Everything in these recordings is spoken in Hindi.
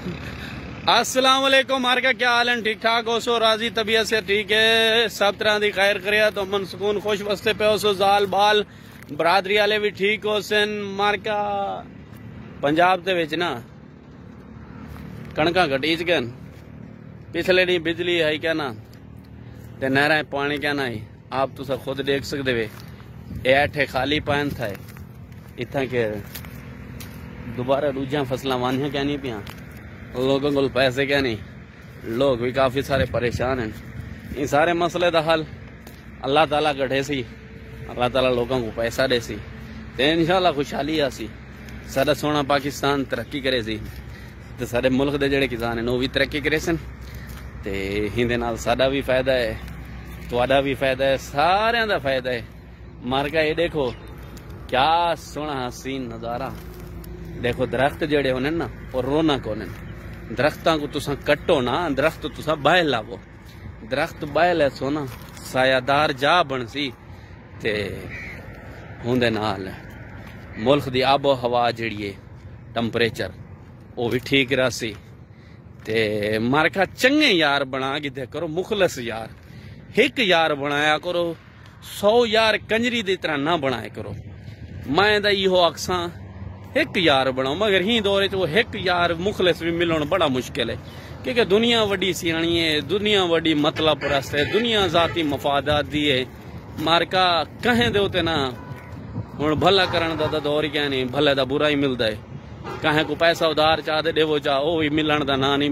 अस्सलाम वालेकुम। मार का क्या हाल है? ठीक ठाक हो सो? राजी तबीयत से ठीक है? सब तरह की खैर करिया तो मन सुकून खुश वस्ते पे हो सो? जाल बाल बरादरी वाले भी ठीक हो सन? मार का पंजाब दे विच ना कणका घटी च गन पिछले दी बिजली है क्या ना ते नहरा पानी क्या ना है। आप तुसा खुद देख सकते वे ऐठे खाली पान था इतना के दोबारा दूजा फसला वानिया क्या नहीं पिया। लोगों को पैसे क्या नहीं, लोग भी काफी सारे परेशान हैं। इन सारे मसले का हल अल्लाह ताला कढ़े सी, अल्लाह ताला लोगों को पैसा दे सी ते इंशाल्लाह खुशहाली आसी। सारा सोना पाकिस्तान तरक्की करे सी ते सारे मुल्क दे जेड़े किसान हैं वो भी तरक्की करे सन ते हिंदे नाल साडा भी फायदा है, तुहाडा भी फायदा है, सारियां दा फायदा है। मार का ये देखो क्या सोना हसीन नजारा। देखो दरख्त जेड़े होने ना और रौनक होने, दरख्तां को तुसा कट्टो ना, दरख्त तुसा बाह लावो। दरख्त बाह ले सोना सायादार जा बनसी ते हुंदे नाल मुल्क दी आबो हवा जेड़ी है टैंपरेचर वो भी ठीक रहसी ते मारका चंगे यार बना के करो, मुखलस यार एक यार बनाया करो, 100 यार कंजरी दी तरह ना बनाया करो। मैं दा इहो अक्सा एक यार बनाओ, मगर ही दौरे च वो एक यार मुखलिस भी मिलना बड़ा मुश्किल है क्योंकि दुनिया वड्डी सियाणी है, दुनिया वड्डी मतलब परस्त है, दुनिया जाती मफादात दी है। मारका कहें दे उते ना हुण भला करण दा दौर क्या नहीं, भले दा बुरा ही मिलदा है। कहें को पैसा उधार चाह दे देवो चाह वो भी मिलन दा ना नहीं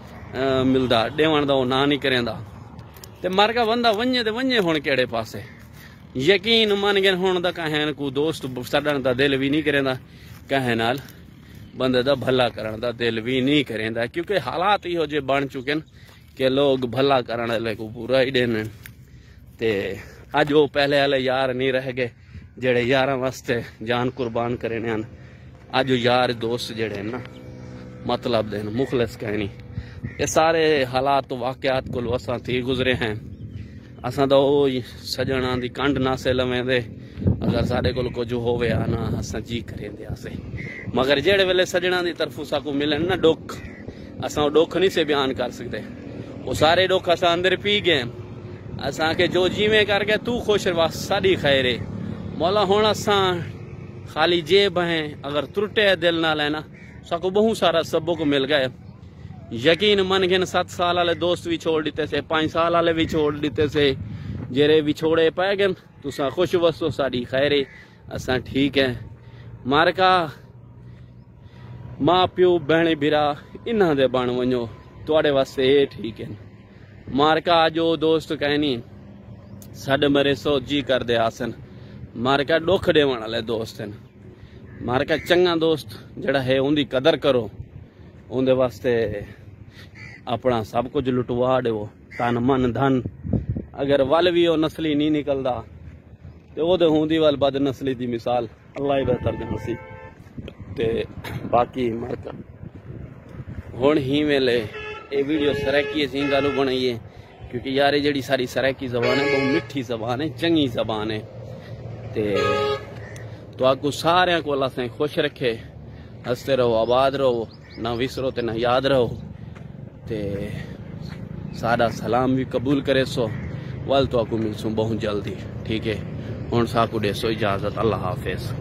मिलदा, देवण दा वो ना नहीं करेंदा ते मारका बंदा वन्ने ते वन्ने हुण केड़े पासे। यकीन मन गए हुण दा कहें को दोस्त छड्डण दा दिल भी नहीं करेंदा, कहे नाल बंदे दा भला करन दा दिल भी नहीं करेंदा क्योंकि हालात इहो जे बन चुके न कि लोग भला करन वाले को पूरा ही देने ते अज वो पहले वाले यार नहीं रह गए जेड़े यारां वास्ते जान कुर्बान करे ने। अज यार दोस्त जेड़े ना मतलब देन मुखलिस कहनी। ये सारे हालात तो वाकयात को असां थी गुजरे हैं। असां तो सजना दी कंड ना से लवें दे अगर साढ़े को कुछ होवे ना असां जी करेंदे आसे, मगर जेड़े वेले सजना दी तरफों साकू मिलन ना दुख, असां वो दुख नहीं से बयान कर सकते। वो सारे दुख असां अंदर पी गए। असां के जो जीवे करके तू खुश रवा साडी खैर है मौला। हुण असां खाली जेब हैं, अगर त्रुटे दिल ना लेना साकू बहुत सारा सबक मिल गए। यकीन मन गए 7 साल वाले दोस्त भी छोड़ दिते से, 5 साल वाले भी छोड़ दिते से, जेरे विछोड़े पै गए तुसा खुश वसो साड़ी खैर है, असा ठीक है। मारका माँ प्यो बहने बिरा इन्हां दे बन वनो तुहाडे वास्ते ये ठीक है। मारका जो दोस्त कहनी साडे मरे सो जी कर दे आसन, मारका दुख देवन वाले दोस्त हैं। मारका चंगा दोस्त जड़ा है उनकी कदर करो, उनके वास्ते अपना सब कुछ लुटवा देवो, तन मन धन। अगर वल भी वो नस्ली नहीं निकलता तो वो होंदी वाल बद नस्ली की मिसाल अल्लाह ही बेहतर जानसी ते बाकी मारका हुण ही वेले ये वीडियो सरैकी सी गल बनाइए क्योंकि यार ये जी सारी सरैकी जबान है बहुत मिठी जबान है, चंगी जबान है ते तो आपको सारे को अल्लाह खुश रखे, हंसते रहो, आबाद रहो, ना विसरो ते ना याद रहो ते सादा सलाम भी कबूल करे सो। वल तो आपको मिलसूँ बहुत जल्दी, ठीक है। हुण साकू दे सो इजाजत, अल्लाह हाफिज।